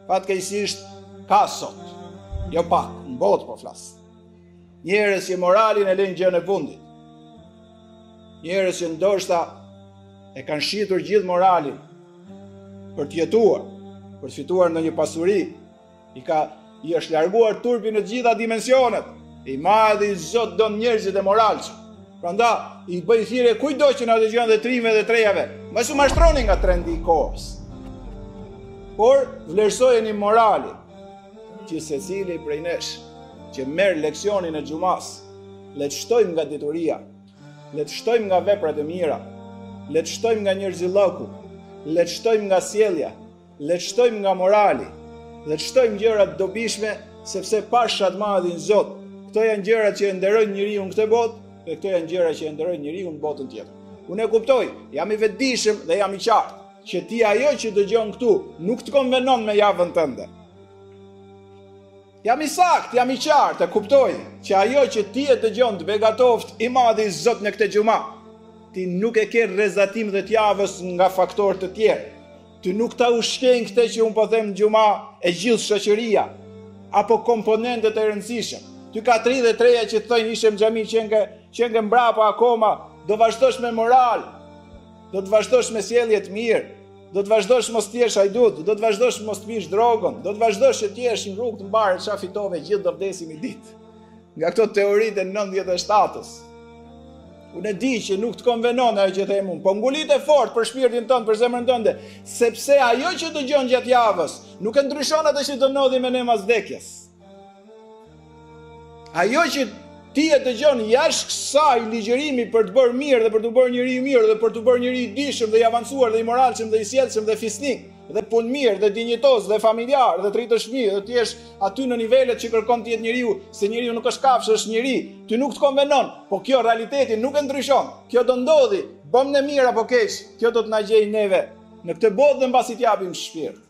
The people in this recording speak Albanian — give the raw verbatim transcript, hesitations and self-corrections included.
fatkeqësisht ka sot. Jo pak, në botë po flas. Njerëz që moralin e lënë gjën e fundit. Njerëz që ndoshta e kanë shitur gjithë moralin për të jetuar, për të fituar ndonjë pasuri, i ka i është larguar turpi në të gjitha dimensionet. I madhi Zot don njerëzit e moralshëm. Prandaj i bëj thirrje kujdo që na dëgjon dhe trimeve dhe trejave, mos u mashtroni nga trendi i kohës. Por vlerësojeni moralin që secili prej nesh që merr leksionin e xhumas, le të shtojmë nga dituria, le të shtojmë nga veprat e mira, le të shtojmë nga njerëzilloku, le të shtojmë nga sjellja, le të shtojmë nga morali, le të shtojmë gjërat dobishme, sepse pasha të madhin Zot. Këto janë gjërat që e nderojnë njeriu në këtë botë, dhe këto janë gjërat që e nderojnë njeriu në botën tjetër. Unë e kuptoj, jam i vetëdijshëm dhe jam i qartë që ti ajo që dëgjon këtu nuk të konvenon me javën tënde. Jam i sakt, jam i qartë, e kuptoj që ajo që ti e dëgjon të begatoft i madhi Zot në këtë xhumë, ti nuk e ke rrezatim dhe të javës nga faktorë të tjerë. Ti nuk ta ushqen këtë që unë po them në xhumë e gjithë shoqëria apo komponentët e rëndësishëm. Ty ka tridhjetë e treja që thonë ishem në xhami që nga që nga mbrapa akoma, do vazhdosh me moral, do të vazhdosh me sjellje të mirë, do të vazhdosh mos të jesh hajdut, do të vazhdosh mos të pish drogën, do të vazhdosh që të jesh në rrugë të mbarë, çfarë fitove gjithë do vdesim një ditë. Nga këto teoritë e nëntëdhjetë e shtatës. Unë e di që nuk të konvenon ajo që them unë, po ngulit e fort për shpirtin tënd, për zemrën tënde, sepse ajo që dëgjon gjatë javës nuk e ndryshon atë që do ndodhi me ne mas vdekjes. Ajo që ti e dëgjon jashtë kësaj ligjërimi për të bërë mirë dhe për të bërë njëri i mirë dhe për të bërë njëri i dishëm dhe i avancuar dhe i moralshëm dhe i sjellshëm dhe fisnik dhe punë mirë dhe dinjitos dhe familjar dhe të rritësh fëmijë dhe të jesh aty në nivelet që kërkon të jetë njeriu, se njeriu nuk është kafshë, është njeri. Ty nuk të konvenon, po kjo realiteti nuk e ndryshon. Kjo do ndodhi, bëm ne mirë apo keq, kjo do të na gjejë neve në këtë botë dhe mbasi t'japim shpirt.